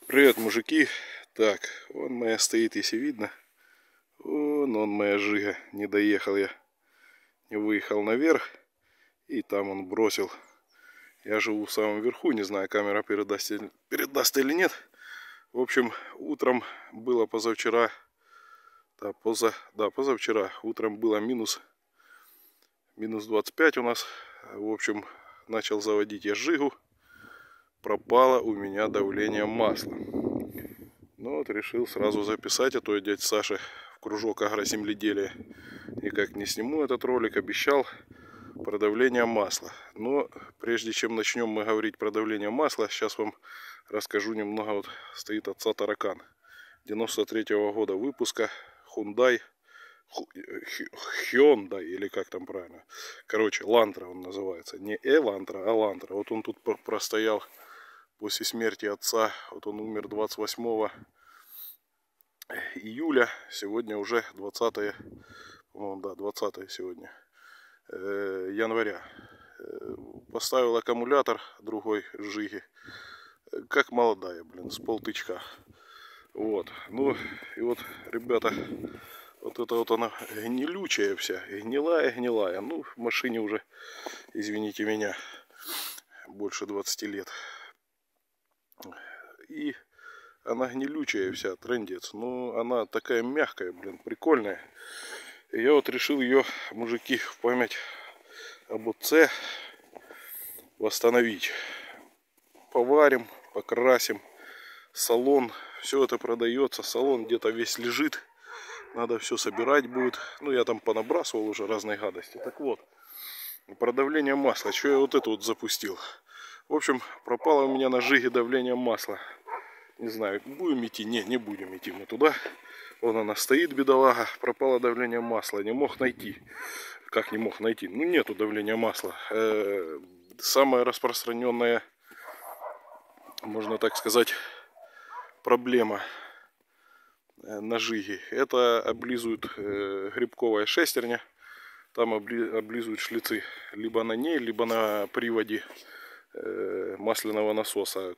Привет, мужики. Так, вон моя стоит, если видно. Он моя жига. Не доехал я. Не выехал наверх. И там он бросил. Я живу в самом верху. Не знаю, камера передаст или нет. В общем, утром было позавчера. Позавчера. Утром было минус 25 у нас. В общем, начал заводить я жигу. Пропало у меня давление масла. Ну вот решил сразу записать, а то дядя Саша в кружок агроземледелия никак не сниму этот ролик, обещал про давление масла. Но прежде чем начнем мы говорить про давление масла, сейчас вам расскажу немного. Вот стоит отца таракан 93-го года выпуска, Hyundai или как там правильно. Короче, Лантра он называется. Не Элантра, а Лантра. Вот он тут простоял после смерти отца. Вот он умер 28 июля. Сегодня уже 20, по-моему, да, 20 сегодня января. Поставил аккумулятор другой жиги. Как молодая, блин, с полтычка. Вот. Ну и вот, ребята, вот это вот она гнилючая вся. Гнилая. Ну, в машине уже, извините меня, больше 20 лет. И она гнилючая вся, трындец. Но она такая мягкая, блин, прикольная. И я вот решил ее, мужики, в память об отце восстановить. Поварим, покрасим. Салон, все это продается. Салон где-то весь лежит. Надо все собирать будет. Ну, я там понабрасывал уже разной гадости. Так вот, про давление масла. Что я вот это вот запустил? В общем, пропало у меня на жиге давление масла. Не знаю, будем идти? Не будем идти мы туда. Вон она стоит, бедолага. Пропало давление масла. Не мог найти. Как не мог найти? Ну, нету давления масла. Самая распространенная, можно так сказать, проблема на жиге. Это облизывают грибковая шестерня. Там облизывают шлицы. Либо на ней, либо на приводе масляного насоса.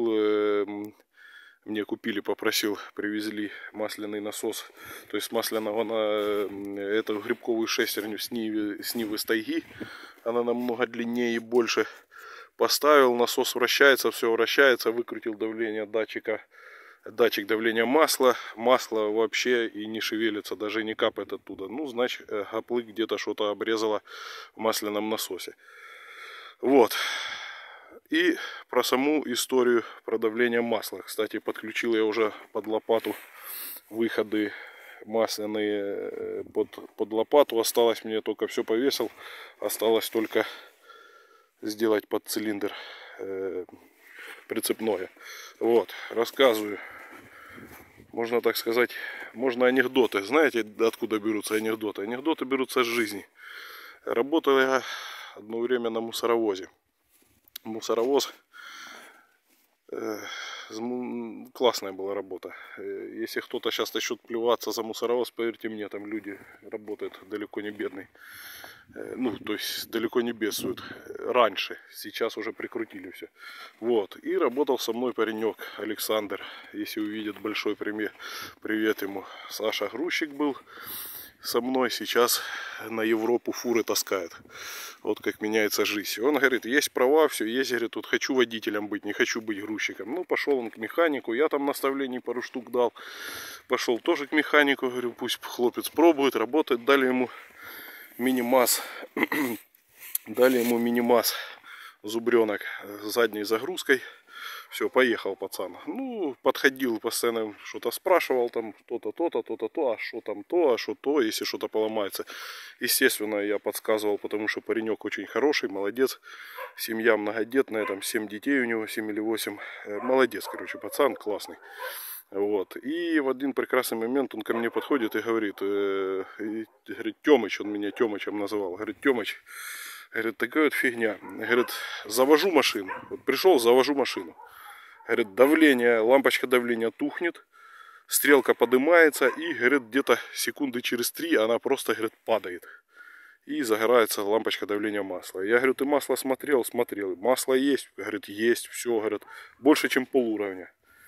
Мне купили, попросил, привезли масляный насос. То есть масляного на эту грибковую шестерню с Нивы с тайги. Она намного длиннее и больше. Поставил, насос вращается, все вращается. Выкрутил давление датчика. Датчик давления масла. Масло вообще и не шевелится, даже не капает оттуда. Ну, значит, гоплы где-то что-то обрезало в масляном насосе. Вот. И про саму историю про давление масла. Кстати, подключил я уже под лопату выходы масляные под лопату. Осталось мне только все повесил. Осталось только сделать под цилиндр прицепное. Вот, рассказываю. Можно так сказать, можно анекдоты. Знаете, откуда берутся анекдоты? Анекдоты берутся с жизни. Работал я одно время на мусоровозе. Мусоровоз, классная была работа. Если кто-то сейчас начнет плеваться за мусоровоз, поверьте мне, там люди работают далеко не бедные. Ну, то есть далеко не бедствуют. Раньше, сейчас уже прикрутили все. Вот, и работал со мной паренек Александр. Если увидит, большой привет ему. Саша грузчик был со мной, сейчас на Европу фуры таскает. Вот как меняется жизнь. Он говорит, есть права, все есть, говорит, тут хочу водителем быть, не хочу быть грузчиком. Ну, пошел он к механику, я там наставлений пару штук дал. Пошел тоже к механику, говорю, пусть хлопец пробует, работает. Дали ему мини-масс. Дали ему мини-масс зубренок с задней загрузкой. Все, поехал пацан. Ну, подходил постоянно, что-то спрашивал, там, то-то, то-то, то-то, то, а что там то, а что то, если что-то поломается. Естественно, я подсказывал, потому что паренек очень хороший, молодец. Семья многодетная, там 7 детей у него, 7 или 8. Молодец, короче, пацан классный. Вот. И в один прекрасный момент он ко мне подходит и говорит, Тёмыч, он меня Тёмычем называл, говорит, Тёмыч, говорит, такая вот фигня. Говорит, завожу машину. Вот пришел, завожу машину. Говорит, давление, лампочка давления тухнет, стрелка поднимается и, говорит, где-то секунды через 3 она просто, говорит, падает. И загорается лампочка давления масла. Я говорю, ты масло смотрел? Смотрел. Масло есть? Говорит, есть. Все, говорит, больше, чем полуровня.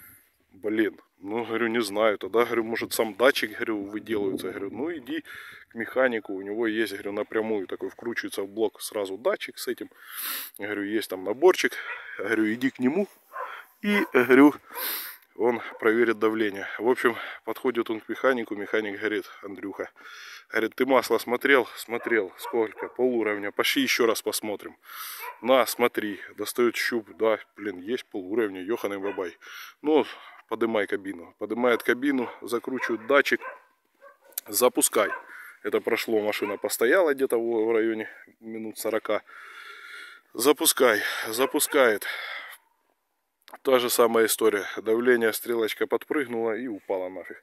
Блин, ну, говорю, не знаю. Тогда, говорю, может, сам датчик, говорю, выделывается. Говорю, ну, иди к механику. У него есть, говорю, напрямую такой вкручивается в блок сразу датчик с этим. Говорю, есть там наборчик. Говорю, иди к нему. И, говорю, он проверит давление. В общем, подходит он к механику. Механик говорит, Андрюха, говорит, ты масло смотрел? Смотрел. Сколько? Полуровня. Пошли еще раз посмотрим. На, смотри. Достает щуп. Да, блин, есть полуровня. Ёханый бабай. Ну, подымай кабину. Подымает кабину, закручивает датчик. Запускай. Это прошло, машина постояла где-то в районе минут 40. Запускай. Запускает. Та же самая история. Давление, стрелочка подпрыгнула и упала нафиг.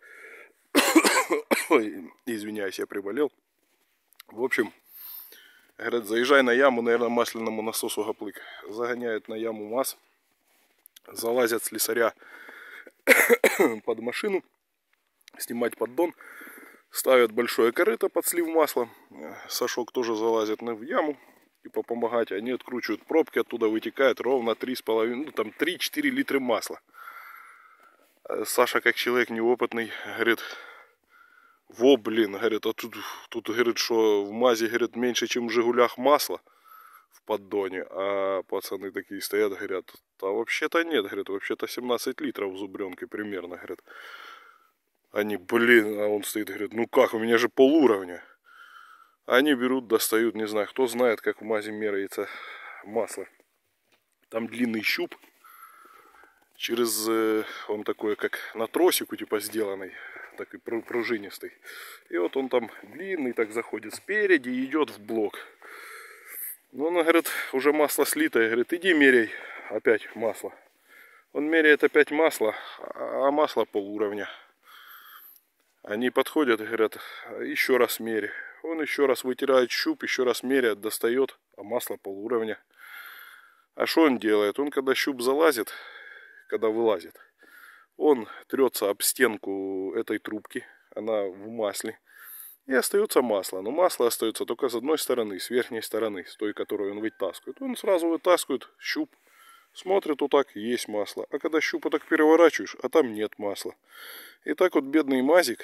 Ой, извиняюсь, я приболел. В общем, говорят, заезжай на яму, наверное, масляному насосу гоплык. Загоняют на яму МАЗ. Залазят слесаря под машину. Снимать поддон. Ставят большое корыто под слив масла. Сашок тоже залазит в яму. Типа помогать. Они откручивают пробки. Оттуда вытекает ровно 3,5, ну там 3-4 литра масла. Саша, как человек неопытный, говорит, во, блин, говорит, а тут говорит, что в МАЗе, говорит, меньше, чем в Жигулях масла в поддоне. А пацаны такие стоят, говорят, а вообще-то нет, говорит, вообще-то 17 литров в зубренке примерно, говорит. Они, блин, а он стоит, говорит, ну как, у меня же полуровня. Они берут, достают, не знаю, кто знает, как в МАЗе меряется масло. Там длинный щуп. Через, он такой, как на тросику, типа, сделанный. Такой пружинистый. И вот он там длинный, так заходит спереди и идет в блок. Ну, он говорит, уже масло слитое. Говорит, иди меряй опять масло. Он меряет опять масло, а масло полуровня. Они подходят и говорят, еще раз меряй. Он еще раз вытирает щуп, еще раз меряет, достает, а масло полуровня. А что он делает? Он когда щуп залазит, когда вылазит, он трется об стенку этой трубки, она в масле, и остается масло. Но масло остается только с одной стороны, с верхней стороны, с той, которую он вытаскивает. Он сразу вытаскивает щуп, смотрит, вот так, есть масло. А когда щуп вот так переворачиваешь, а там нет масла. И так вот бедный МАЗик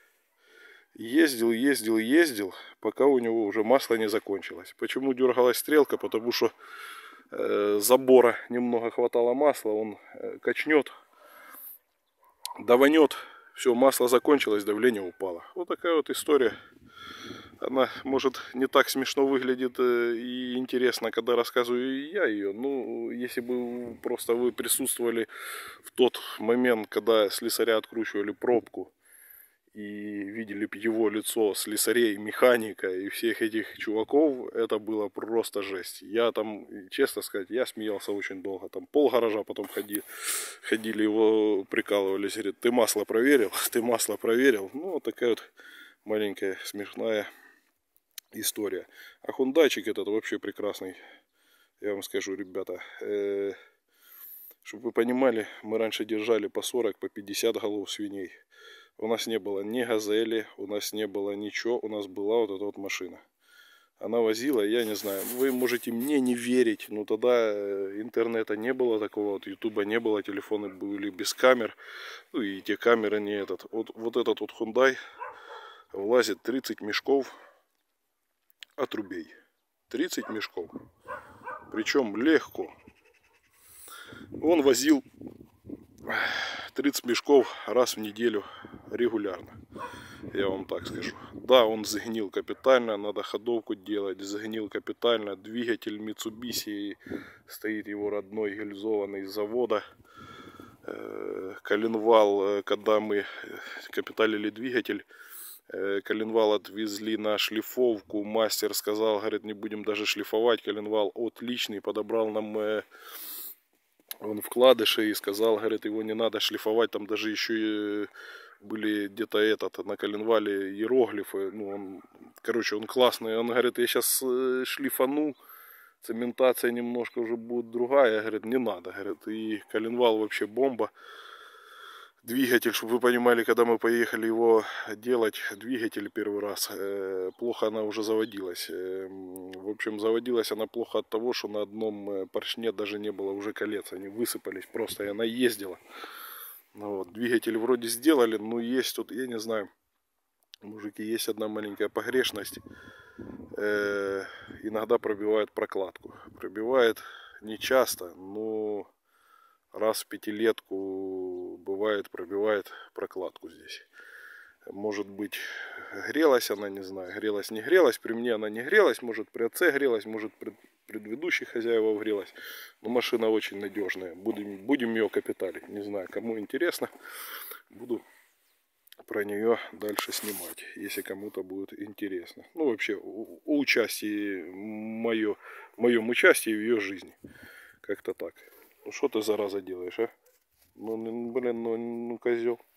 ездил, пока у него уже масло не закончилось. Почему дергалась стрелка? Потому что забора немного хватало масла, он качнет, даванет, все, масло закончилось, давление упало. Вот такая вот история. Она, может, не так смешно выглядит и интересно, когда рассказываю я ее. Ну, если бы просто вы присутствовали в тот момент, когда слесаря откручивали пробку, и видели бы его лицо, слесарей, механика и всех этих чуваков, это было просто жесть. Я там, честно сказать, я смеялся очень долго. Там пол гаража потом ходили, его прикалывались, говорят, ты масло проверил? Ты масло проверил? Ну, вот такая вот маленькая смешная история. А хундайчик этот вообще прекрасный. Я вам скажу, ребята, чтобы вы понимали, мы раньше держали по 40, по 50 голов свиней. У нас не было ни газели, у нас не было ничего, у нас была вот эта вот машина. Она возила, я не знаю, вы можете мне не верить, но тогда интернета не было такого, вот ютуба не было, телефоны были без камер, ну и те камеры не этот. Вот этот вот Hyundai влазит 30 мешков отрубей. 30 мешков. Причем легко. Он возил 30 мешков раз в неделю регулярно. Я вам так скажу. Да, он загнил капитально, надо ходовку делать, загнил капитально. Двигатель Mitsubishi стоит его родной, гильзованный с завода. Коленвал, когда мы капиталили двигатель, коленвал отвезли на шлифовку. Мастер сказал, говорит, не будем даже шлифовать. Коленвал отличный, подобрал нам он вкладыши и сказал, говорит, его не надо шлифовать, там даже еще были где-то на коленвале иероглифы, ну, короче, он классный, он говорит, я сейчас шлифану, цементация немножко уже будет другая, говорит, не надо, говорит, и коленвал вообще бомба. Двигатель, чтобы вы понимали, когда мы поехали его делать, двигатель первый раз, плохо она уже заводилась. В общем, заводилась она плохо от того, что на одном поршне даже не было уже колец, они высыпались просто, и она ездила. Ну, вот, двигатель вроде сделали, но есть тут, я не знаю, мужики, есть одна маленькая погрешность. Иногда пробивает прокладку. Пробивает не часто, но раз в пятилетку бывает пробивает прокладку здесь. Может быть, грелась она, не знаю, грелась, не грелась. При мне она не грелась, может при отце грелась, может при предыдущих хозяевах грелась. Но машина очень надежная. Будем ее капиталить. Не знаю, кому интересно, буду про нее дальше снимать, если кому-то будет интересно. Ну, вообще, о участии, моем участии в ее жизни. Как-то так. Ну, что ты, зараза, делаешь, а? Ну, блин, ну козел.